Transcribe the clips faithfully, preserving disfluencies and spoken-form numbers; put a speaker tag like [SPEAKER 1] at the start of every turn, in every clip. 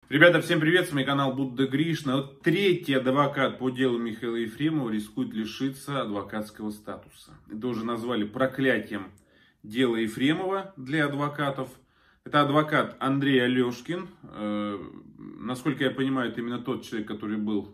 [SPEAKER 1] Ребята, всем привет, с вами канал Будда Гришна. Вот третий адвокат по делу Михаила Ефремова рискует лишиться адвокатского статуса. Это уже назвали проклятием дела Ефремова для адвокатов. Это адвокат Андрей Алешкин. Э, насколько я понимаю, это именно тот человек, который был,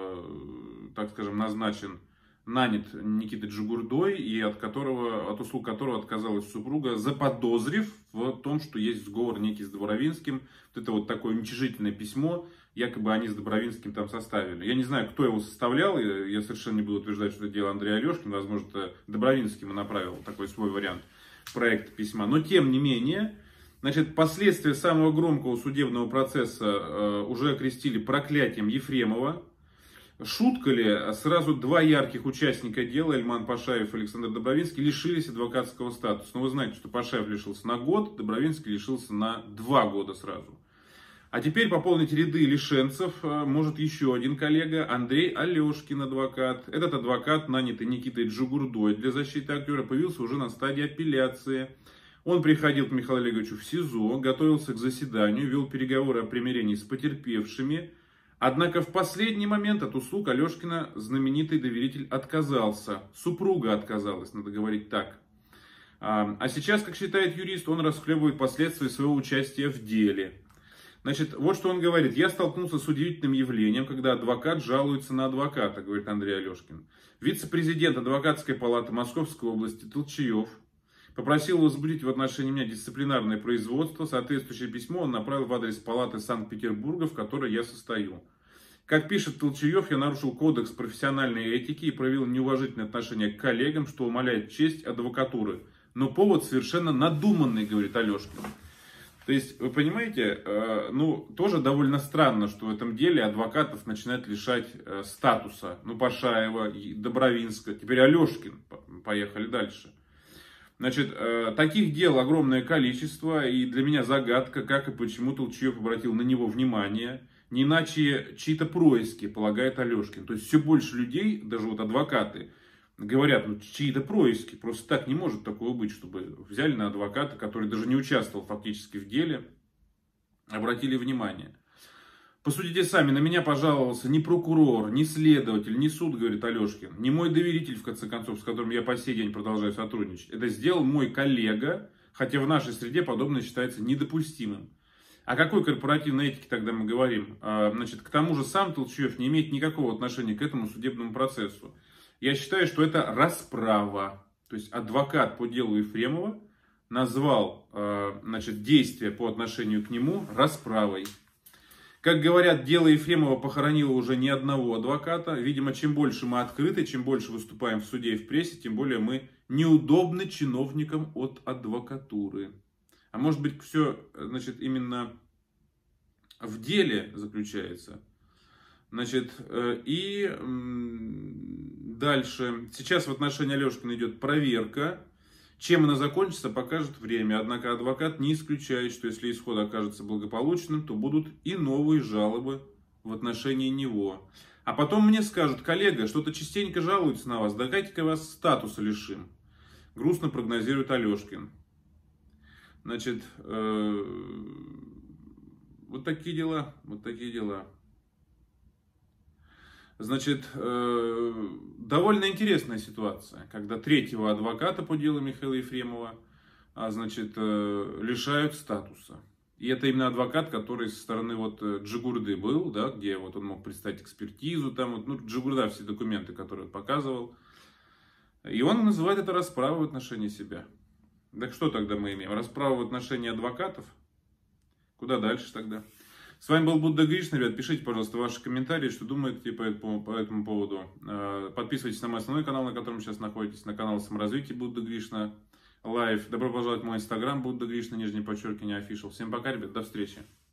[SPEAKER 1] э, так скажем, назначен, нанят Никитой Джигурдой, и от, которого, от услуг которого отказалась супруга, заподозрив в том, что есть сговор некий с Добровинским. Вот это вот такое уничижительное письмо, якобы они с Добровинским там составили. Я не знаю, кто его составлял, я совершенно не буду утверждать, что это дело Андрей Алешкин. Возможно, это Добровинский ему направил такой свой вариант проекта письма. Но тем не менее, значит, последствия самого громкого судебного процесса э, уже окрестили проклятием Ефремова. Шутка ли, сразу два ярких участника дела, Ильман Пашаев и Александр Добровинский, лишились адвокатского статуса. Но вы знаете, что Пашаев лишился на год, Добровинский лишился на два года сразу. А теперь пополнить ряды лишенцев может еще один коллега, Андрей Алешкин, адвокат. Этот адвокат, нанятый Никитой Джигурдой для защиты актера, появился уже на стадии апелляции. Он приходил к Михаилу Олеговичу в СИЗО, готовился к заседанию, вел переговоры о примирении с потерпевшими. Однако в последний момент от услуг Алешкина знаменитый доверитель отказался. Супруга отказалась, надо говорить так. А сейчас, как считает юрист, он расхлебывает последствия своего участия в деле. Значит, вот что он говорит. Я столкнулся с удивительным явлением, когда адвокат жалуется на адвоката, говорит Андрей Алешкин. Вице-президент адвокатской палаты Московской области Толчаев попросил возбудить в отношении меня дисциплинарное производство. Соответствующее письмо он направил в адрес палаты Санкт-Петербурга, в которой я состою. Как пишет Толчаев, я нарушил кодекс профессиональной этики и проявил неуважительное отношение к коллегам, что умаляет честь адвокатуры. Но повод совершенно надуманный, говорит Алешкин. То есть, вы понимаете, э, ну, тоже довольно странно, что в этом деле адвокатов начинают лишать э, статуса. Ну, Пашаева, Добровинска, теперь Алешкин. Поехали дальше. Значит, э, таких дел огромное количество, и для меня загадка, как и почему Толчаев обратил на него внимание. Не иначе чьи-то происки, полагает Алешкин. То есть, все больше людей, даже вот адвокаты, говорят, ну, чьи-то происки. Просто так не может такого быть, чтобы взяли на адвоката, который даже не участвовал фактически в деле, обратили внимание. Посудите сами, на меня пожаловался ни прокурор, ни следователь, ни суд, говорит Алешкин, ни мой доверитель, в конце концов, с которым я по сей день продолжаю сотрудничать. Это сделал мой коллега, хотя в нашей среде подобное считается недопустимым. О какой корпоративной этике тогда мы говорим? Значит, к тому же сам Толчаев не имеет никакого отношения к этому судебному процессу. Я считаю, что это расправа. То есть адвокат по делу Ефремова назвал, значит, действия по отношению к нему расправой. Как говорят, дело Ефремова похоронило уже ни одного адвоката. Видимо, чем больше мы открыты, чем больше выступаем в суде и в прессе, тем более мы неудобны чиновникам от адвокатуры. А может быть, все, значит, именно в деле заключается. Значит, и дальше. Сейчас в отношении Алешкина идет проверка. Чем она закончится, покажет время. Однако адвокат не исключает, что если исход окажется благополучным, то будут и новые жалобы в отношении него. А потом мне скажут: коллега, что-то частенько жалуются на вас, давайте-ка вас статуса лишим. Грустно прогнозирует Алешкин. Значит, э, вот такие дела, вот такие дела. Значит, э, довольно интересная ситуация, когда третьего адвоката по делу Михаила Ефремова, а, значит, э, лишают статуса. И это именно адвокат, который со стороны вот Джигурды был, да, где вот он мог представить экспертизу, там вот, ну, Джигурда, все документы, которые он показывал. И он называет это расправой в отношении себя. Так что тогда мы имеем? Расправу в отношении адвокатов? Куда дальше тогда? С вами был Будда Гришна. Ребят, пишите, пожалуйста, ваши комментарии, что думаете по этому, по этому поводу. Подписывайтесь на мой основной канал, на котором сейчас находитесь, на канал саморазвития Будда Гришна Лайв. Добро пожаловать в мой инстаграм Будда Гришна, нижнее подчеркивание, official. Всем пока, ребят, до встречи.